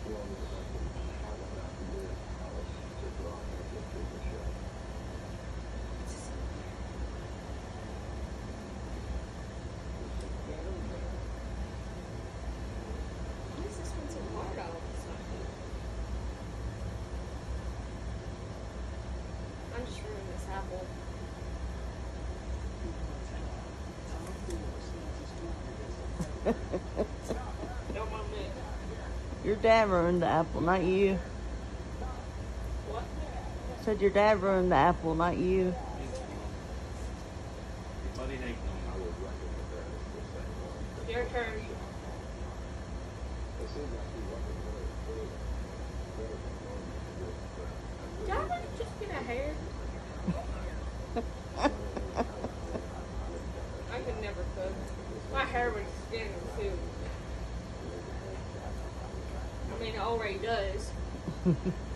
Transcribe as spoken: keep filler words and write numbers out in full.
Why is this one so hard all of a sudden? I'm just ruining this apple. Don't mind me. Your dad ruined the apple, not you. What? Said your dad ruined the apple, not you. Your turn. Did I really just get a hair? I could never cook. My hair would skin in food. I mean, it already does.